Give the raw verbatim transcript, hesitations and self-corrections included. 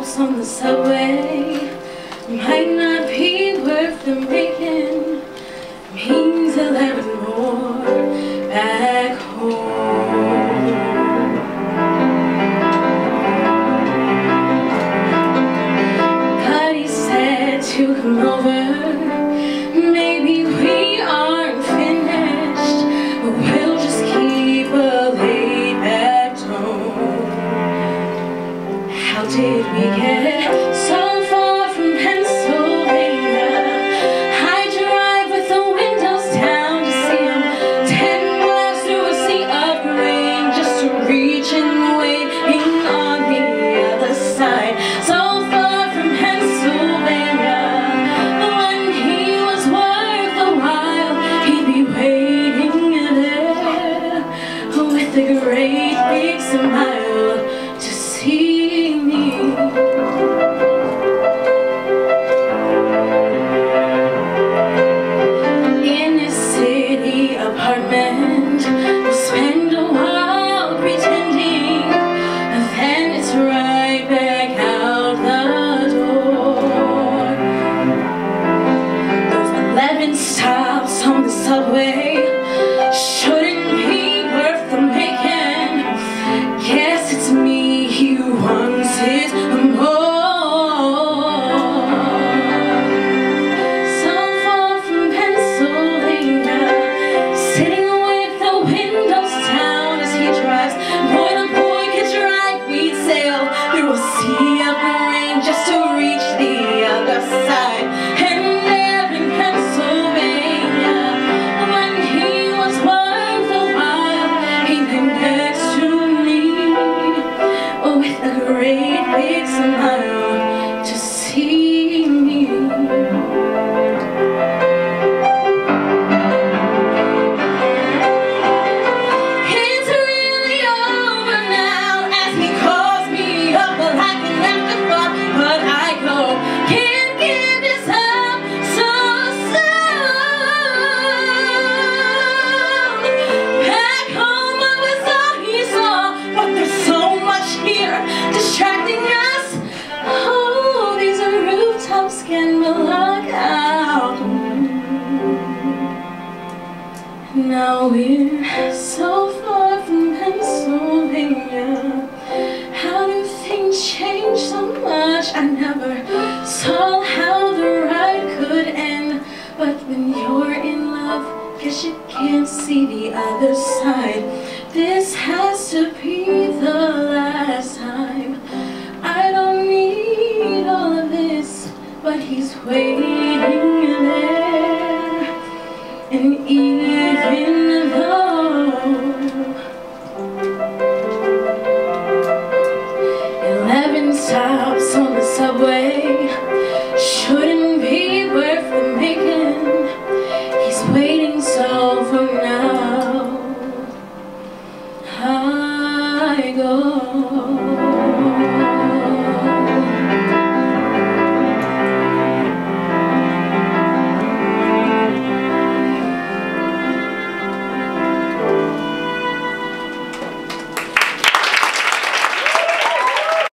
stops on the subway might not be worth the making. Means eleven more back home. But he said to come over. Maybe we aren't finished, but we'll just keep a laid-back tone. How did we get so far from Pennsylvania? I drive with the windows down to see him, ten miles through a sea of rain, just to reach and waiting on the other side. So far from Pennsylvania, when he was worth a while, he'd be waiting there with a great big smile to see me. In his city apartment, we'll spend a while pretending, and then it's right back out the door. Those eleven stops on the subway shouldn't be worth the making. Guess it's me who wants it more. So far from Pennsylvania, sitting with the windows down as he drives. Boy, the boy could drive, we'd sail through a sea of rain just to reach the other side. And there in Pennsylvania, when he was worth a while, he lay next to me with a great big smile to see me. It's really over now as he calls me up like an afterthought, but I go, can't give this up so soon. Back home I was all he saw, but there's so much here distracting us. Oh, these rooftops can block out. Now we're so far from Pennsylvania. How do things change so much? I never saw how the ride could end. But when you're in love, guess you can't see the other side. This has to be the last time. I don't need all of this, but he's waiting.